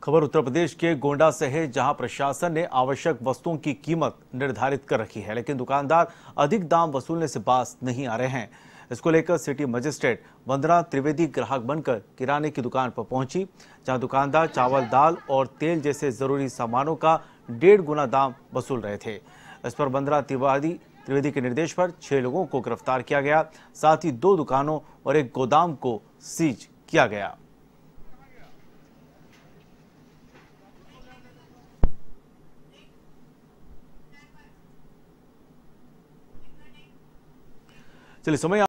खबर उत्तर प्रदेश के गोंडा से है, जहां प्रशासन ने आवश्यक वस्तुओं की कीमत निर्धारित कर रखी है, लेकिन दुकानदार अधिक दाम वसूलने से बाज नहीं आ रहे हैं। इसको लेकर सिटी मजिस्ट्रेट वंदना त्रिवेदी ग्राहक बनकर किराने की दुकान पर पहुंची, जहां दुकानदार चावल, दाल और तेल जैसे जरूरी सामानों का 1.5 गुना दाम वसूल रहे थे। इस पर वंदना त्रिवेदी के निर्देश पर 6 लोगों को गिरफ्तार किया गया। साथ ही 2 दुकानों और एक गोदाम को सीज किया गया। चलिए समय